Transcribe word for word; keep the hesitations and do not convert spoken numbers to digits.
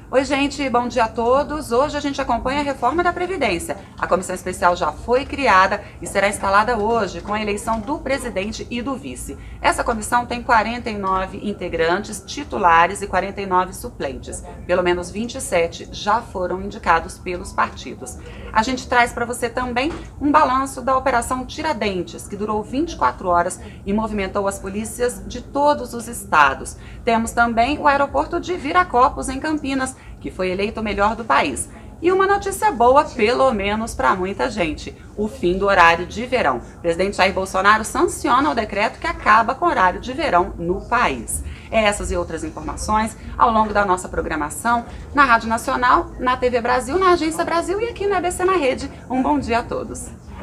Oi gente, bom dia a todos. Hoje a gente acompanha a reforma da Previdência. A comissão especial já foi criada e será instalada hoje com a eleição do presidente e do vice. Essa comissão tem quarenta e nove integrantes titulares e quarenta e nove suplentes. Pelo menos vinte e sete já foram indicados pelos partidos. A gente traz para você também um balanço da Operação Tiradentes, que durou vinte e quatro horas e movimentou as polícias de todos os estados. Temos também o aeroporto de Viracopos, em Campinas, que foi eleito o melhor do país. E uma notícia boa, pelo menos para muita gente, o fim do horário de verão. O presidente Jair Bolsonaro sanciona o decreto que acaba com o horário de verão no país. Essas e outras informações ao longo da nossa programação na Rádio Nacional, na T V Brasil, na Agência Brasil e aqui na A B C na Rede. Um bom dia a todos.